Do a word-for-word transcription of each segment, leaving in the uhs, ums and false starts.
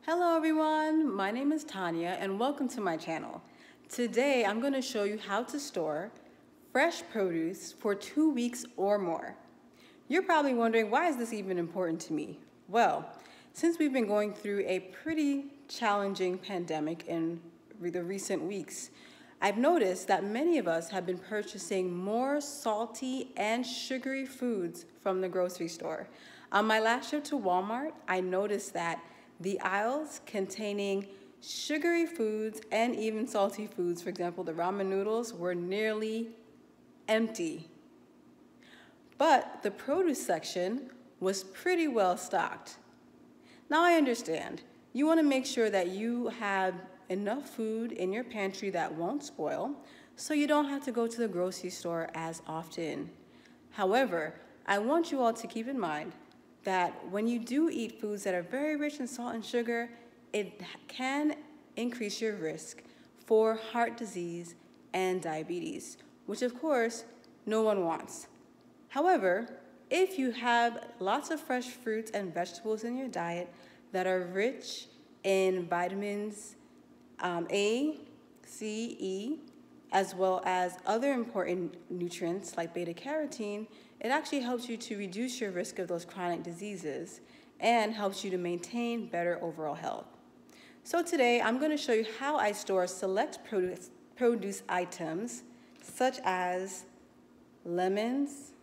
Hello everyone, my name is Tanya and welcome to my channel. Today I'm going to show you how to store fresh produce for two weeks or more. You're probably wondering, why is this even important to me? Well, since we've been going through a pretty challenging pandemic in the recent weeks, I've noticed that many of us have been purchasing more salty and sugary foods from the grocery store. On my last trip to Walmart, I noticed that the aisles containing sugary foods and even salty foods, for example, the ramen noodles, were nearly empty. But the produce section was pretty well stocked. Now I understand, you want to make sure that you have enough food in your pantry that won't spoil, so you don't have to go to the grocery store as often. However, I want you all to keep in mind that when you do eat foods that are very rich in salt and sugar, it can increase your risk for heart disease and diabetes, which of course no one wants. However, if you have lots of fresh fruits and vegetables in your diet that are rich in vitamins um, A, C, E, as well as other important nutrients like beta carotene, it actually helps you to reduce your risk of those chronic diseases and helps you to maintain better overall health. So today I'm going to show you how I store select produce, produce items such as lemons,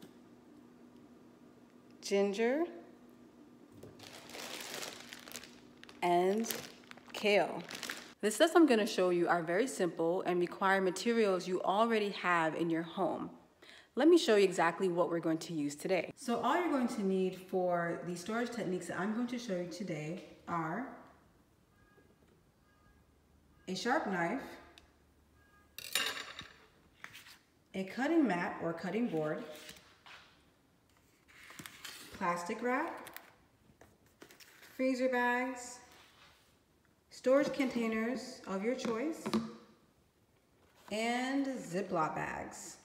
ginger, and kale. The steps I'm going to show you are very simple and require materials you already have in your home. Let me show you exactly what we're going to use today. So all you're going to need for the storage techniques that I'm going to show you today are a sharp knife, a cutting mat or cutting board, plastic wrap, freezer bags, storage containers of your choice, and Ziploc bags.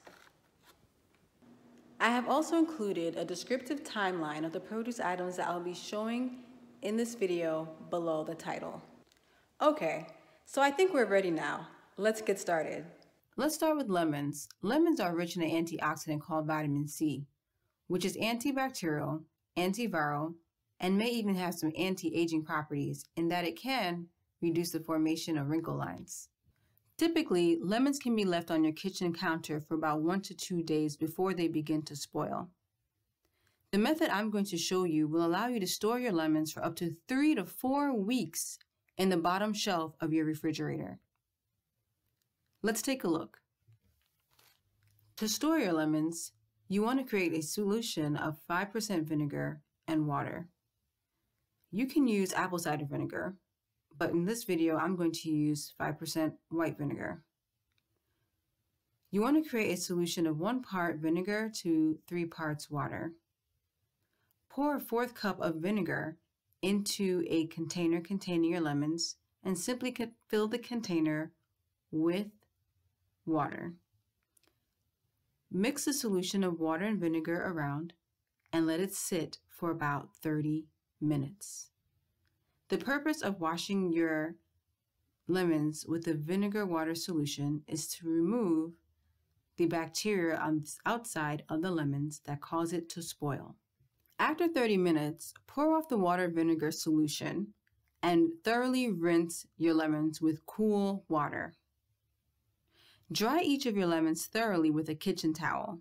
I have also included a descriptive timeline of the produce items that I'll be showing in this video below the title. Okay, so I think we're ready now. Let's get started. Let's start with lemons. Lemons are rich in an antioxidant called vitamin C, which is antibacterial, antiviral, and may even have some anti-aging properties in that it can reduce the formation of wrinkle lines. Typically, lemons can be left on your kitchen counter for about one to two days before they begin to spoil. The method I'm going to show you will allow you to store your lemons for up to three to four weeks in the bottom shelf of your refrigerator. Let's take a look. To store your lemons, you want to create a solution of five percent vinegar and water. You can use apple cider vinegar, but in this video, I'm going to use five percent white vinegar. You want to create a solution of one part vinegar to three parts water. Pour a fourth cup of vinegar into a container containing your lemons and simply fill the container with water. Mix the solution of water and vinegar around and let it sit for about thirty minutes. The purpose of washing your lemons with the vinegar water solution is to remove the bacteria on the outside of the lemons that cause it to spoil. After thirty minutes, pour off the water vinegar solution and thoroughly rinse your lemons with cool water. Dry each of your lemons thoroughly with a kitchen towel,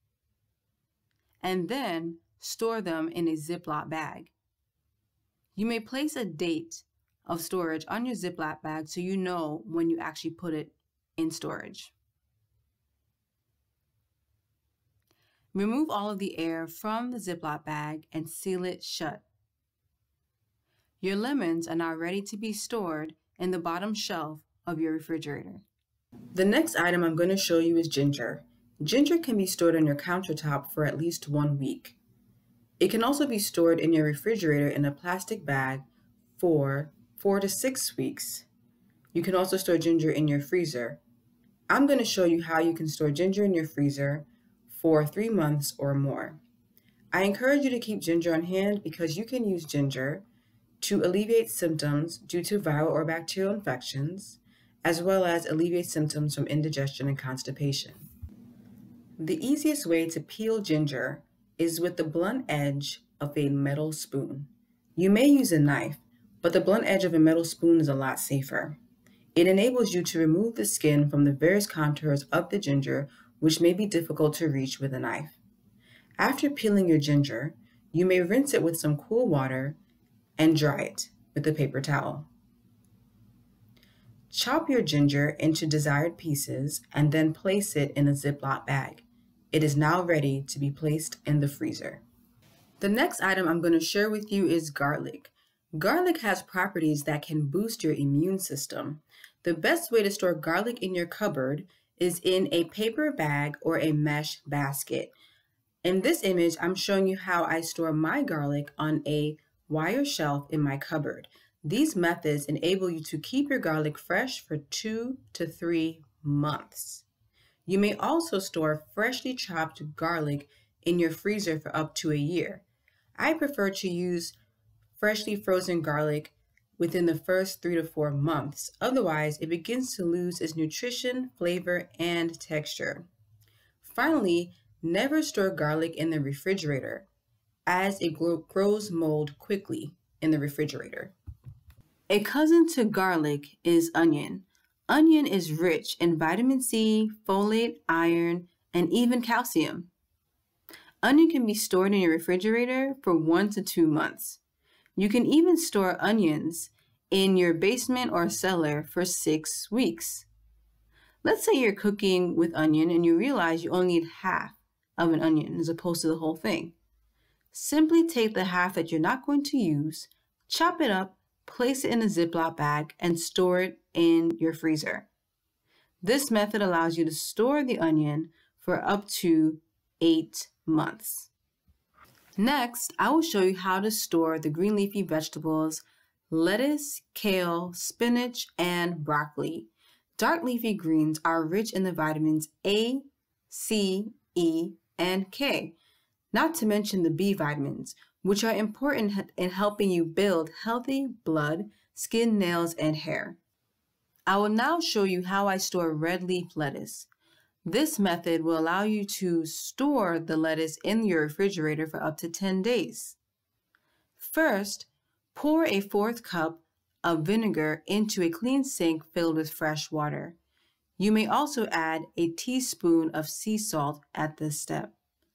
and then store them in a Ziploc bag. You may place a date of storage on your Ziploc bag so you know when you actually put it in storage. Remove all of the air from the Ziploc bag and seal it shut. Your lemons are now ready to be stored in the bottom shelf of your refrigerator. The next item I'm going to show you is ginger. Ginger can be stored on your countertop for at least one week. It can also be stored in your refrigerator in a plastic bag for four to six weeks. You can also store ginger in your freezer. I'm going to show you how you can store ginger in your freezer for three months or more. I encourage you to keep ginger on hand because you can use ginger to alleviate symptoms due to viral or bacterial infections, as well as alleviate symptoms from indigestion and constipation. The easiest way to peel ginger is with the blunt edge of a metal spoon. You may use a knife, but the blunt edge of a metal spoon is a lot safer. It enables you to remove the skin from the various contours of the ginger, which may be difficult to reach with a knife. After peeling your ginger, you may rinse it with some cool water and dry it with a paper towel. Chop your ginger into desired pieces and then place it in a Ziploc bag. It is now ready to be placed in the freezer. The next item I'm going to share with you is garlic. Garlic has properties that can boost your immune system. The best way to store garlic in your cupboard is in a paper bag or a mesh basket. In this image, I'm showing you how I store my garlic on a wire shelf in my cupboard. These methods enable you to keep your garlic fresh for two to three months. You may also store freshly chopped garlic in your freezer for up to a year. I prefer to use freshly frozen garlic within the first three to four months. Otherwise, it begins to lose its nutrition, flavor, and texture. Finally, never store garlic in the refrigerator, as it grows mold quickly in the refrigerator. A cousin to garlic is onion. Onion is rich in vitamin C, folate, iron, and even calcium. Onion can be stored in your refrigerator for one to two months. You can even store onions in your basement or cellar for six weeks. Let's say you're cooking with onion and you realize you only need half of an onion as opposed to the whole thing. Simply take the half that you're not going to use, chop it up, place it in a Ziploc bag, and store it in your freezer. This method allows you to store the onion for up to eight months. Next, I will show you how to store the green leafy vegetables, lettuce, kale, spinach, and broccoli. Dark leafy greens are rich in the vitamins A, C, E, and K, not to mention the B vitamins, which are important in helping you build healthy blood, skin, nails, and hair. I will now show you how I store red leaf lettuce. This method will allow you to store the lettuce in your refrigerator for up to ten days. First, pour a fourth cup of vinegar into a clean sink filled with fresh water. You may also add a teaspoon of sea salt at this step.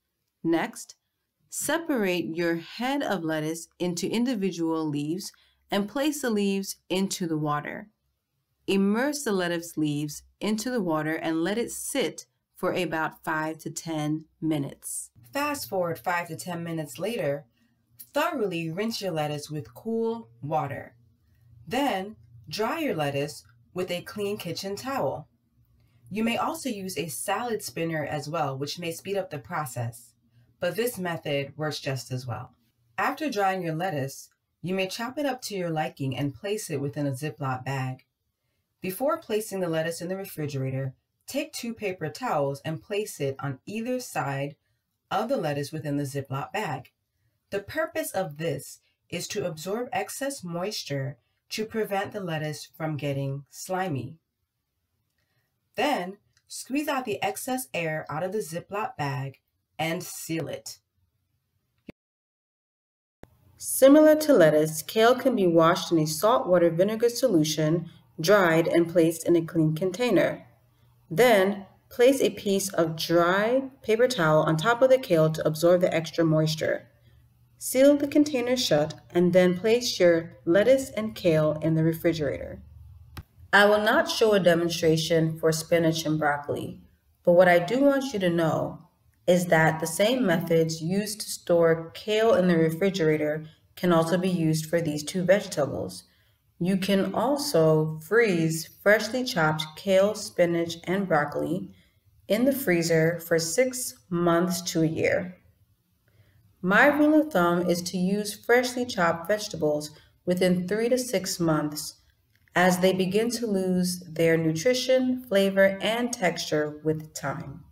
Next, separate your head of lettuce into individual leaves and place the leaves into the water. Immerse the lettuce leaves into the water and let it sit for about five to ten minutes. Fast forward five to ten minutes later, thoroughly rinse your lettuce with cool water. Then, dry your lettuce with a clean kitchen towel. You may also use a salad spinner as well, which may speed up the process, but this method works just as well. After drying your lettuce, you may chop it up to your liking and place it within a Ziploc bag. Before placing the lettuce in the refrigerator, take two paper towels and place it on either side of the lettuce within the Ziploc bag. The purpose of this is to absorb excess moisture to prevent the lettuce from getting slimy. Then, squeeze out the excess air out of the Ziploc bag and seal it. Similar to lettuce, kale can be washed in a saltwater vinegar solution, dried, and placed in a clean container. Then, place a piece of dry paper towel on top of the kale to absorb the extra moisture. Seal the container shut and then place your lettuce and kale in the refrigerator. I will not show a demonstration for spinach and broccoli, but what I do want you to know is that the same methods used to store kale in the refrigerator can also be used for these two vegetables. You can also freeze freshly chopped kale, spinach, and broccoli in the freezer for six months to a year. My rule of thumb is to use freshly chopped vegetables within three to six months as they begin to lose their nutrition, flavor, and texture with time.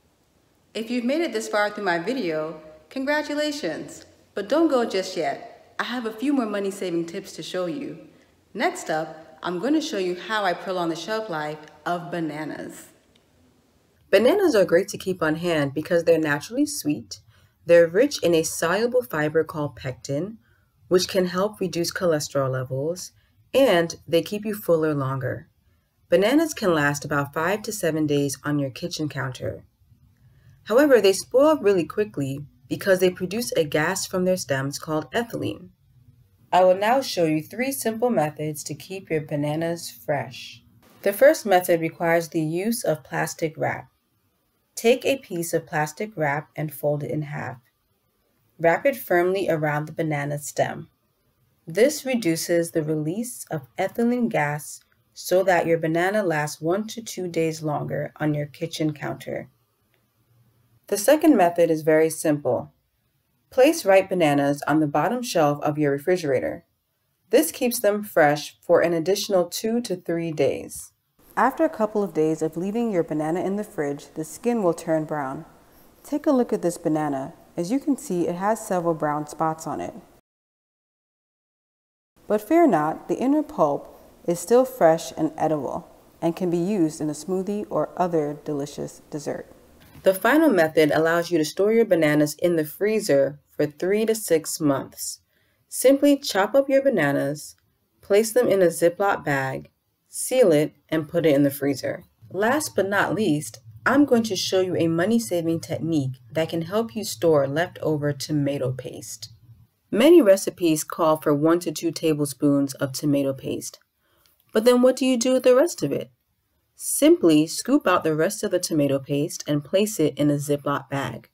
If you've made it this far through my video, congratulations, but don't go just yet. I have a few more money-saving tips to show you. Next up, I'm going to show you how I prolong the shelf life of bananas. Bananas are great to keep on hand because they're naturally sweet. They're rich in a soluble fiber called pectin, which can help reduce cholesterol levels, and they keep you fuller longer. Bananas can last about five to seven days on your kitchen counter. However, they spoil really quickly because they produce a gas from their stems called ethylene. I will now show you three simple methods to keep your bananas fresh. The first method requires the use of plastic wrap. Take a piece of plastic wrap and fold it in half. Wrap it firmly around the banana stem. This reduces the release of ethylene gas so that your banana lasts one to two days longer on your kitchen counter. The second method is very simple. Place ripe bananas on the bottom shelf of your refrigerator. This keeps them fresh for an additional two to three days. After a couple of days of leaving your banana in the fridge, the skin will turn brown. Take a look at this banana. As you can see, it has several brown spots on it. But fear not, the inner pulp is still fresh and edible and can be used in a smoothie or other delicious dessert. The final method allows you to store your bananas in the freezer for three to six months. Simply chop up your bananas, place them in a Ziploc bag, seal it, and put it in the freezer. Last but not least, I'm going to show you a money-saving technique that can help you store leftover tomato paste. Many recipes call for one to two tablespoons of tomato paste. But then what do you do with the rest of it? Simply scoop out the rest of the tomato paste and place it in a Ziploc bag.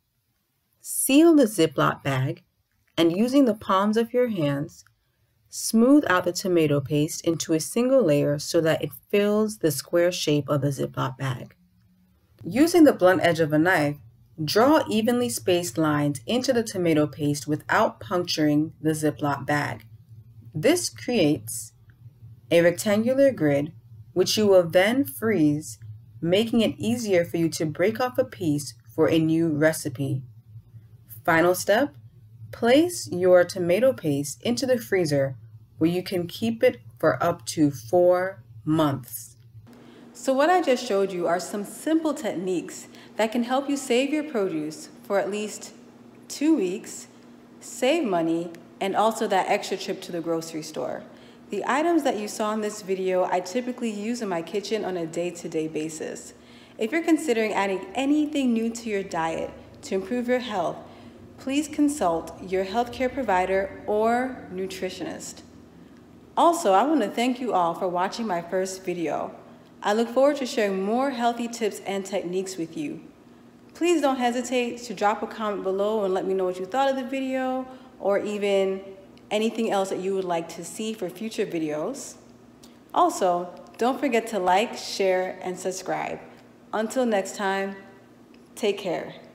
Seal the Ziploc bag and using the palms of your hands, smooth out the tomato paste into a single layer so that it fills the square shape of the Ziploc bag. Using the blunt edge of a knife, draw evenly spaced lines into the tomato paste without puncturing the Ziploc bag. This creates a rectangular grid, which you will then freeze, making it easier for you to break off a piece for a new recipe. Final step, place your tomato paste into the freezer where you can keep it for up to four months. So what I just showed you are some simple techniques that can help you save your produce for at least two weeks, save money, and also that extra trip to the grocery store. The items that you saw in this video, I typically use in my kitchen on a day-to-day basis. If you're considering adding anything new to your diet to improve your health, please consult your healthcare provider or nutritionist. Also, I want to thank you all for watching my first video. I look forward to sharing more healthy tips and techniques with you. Please don't hesitate to drop a comment below and let me know what you thought of the video or even anything else that you would like to see for future videos. Also, don't forget to like, share, and subscribe. Until next time, take care.